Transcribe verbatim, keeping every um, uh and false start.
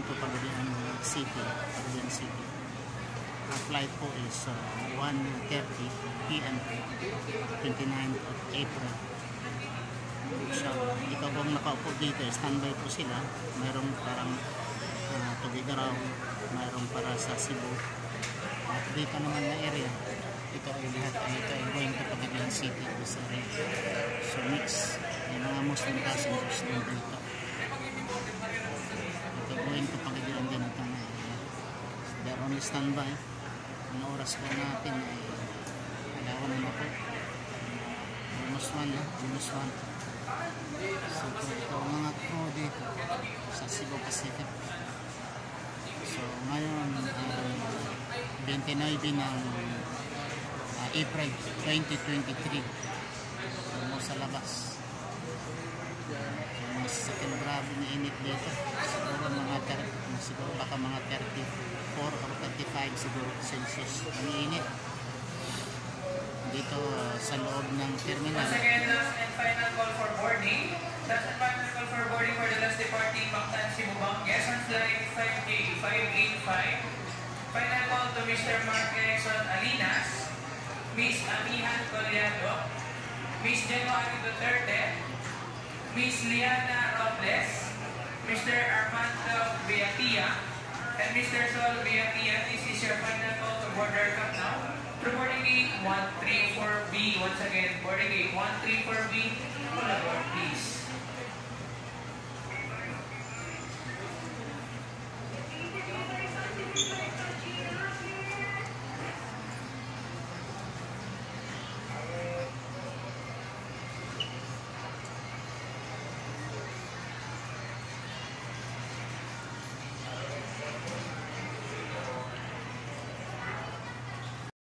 to Pagadian City, Pagadian City. Our flight po is uh, one thirty p m twenty-ninth of April. So, ikaw kung nakaupo dito, standby po sila. Mayroong parang uh, Tugigaraw, mayroong para sa Cebu. At dito naman na area, ito ay lahat ay ito ay going to Pagadian City, this area. So mix, yung mga Muslim passengers din dito. Ito going to Pagadian din itong area. So, they are only standby. Ang oras po natin ay alawan na po. Almost one na, almost one. So ito ang mga crew dito sa Cebu Pacific. So ngayon uh, twenty-nine ng uh, April twenty twenty-three. So sa labas. So mga sasakyan, grabe na init dito. Siguro mga siguro baka mga thirty-four or thirty-five siguro Celsius. Ang init dito uh, sa loob ng terminal. Once again, last and final call for boarding. Last and final call for boarding for the last departing Mactan Cebu Bank. Yes, on flight five K five eighty-five. Final call to Mister Mark Erickson Alinas, Miss Amihan Collado, Miss January Duterte, Miss Liana Robles, Mister Armando Beatia, and Mister Sol Beatia. This is your final call to board aircraft now. Through boarding gate one three four B. Once again, boarding gate one three four B. Pull aboard, please.